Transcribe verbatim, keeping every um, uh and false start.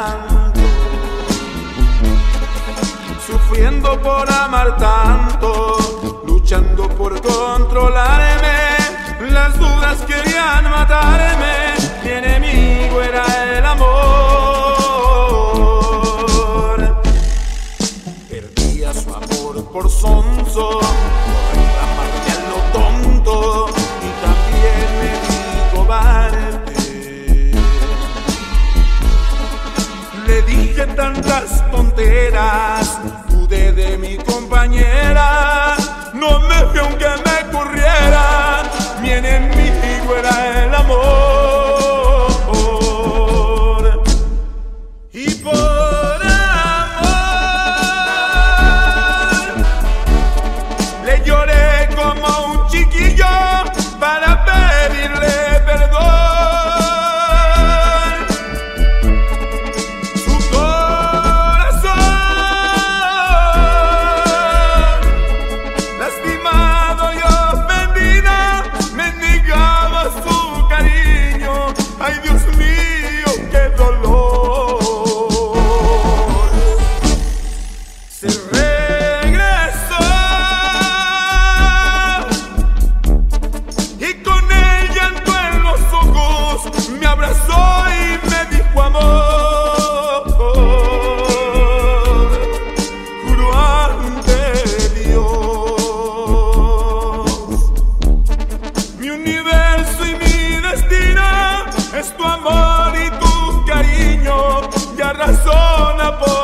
llanto, sufriendo por amar tanto, luchando por controlarme. Las dudas querían matarme, mi enemigo era el amor. Perdía su amor por sonso, por reclamarme a lo tonto, y también me di cobarde. Le dije tantas tonteras, dudé de mi compañera, no me fui aunque me corriera, mi enemigo era el amor. Y por amor le lloré como un chiquillo para pedirle perdón. Su corazón, lastimado y ofendido, mendigaba su cariño. Ay, Dios mío, qué dolor. Se regresó y con el llanto en los ojos me abrazó y me dijo amor. Juro ante Dios, mi universo y mi destino es tu amor y tu cariño, ya razona por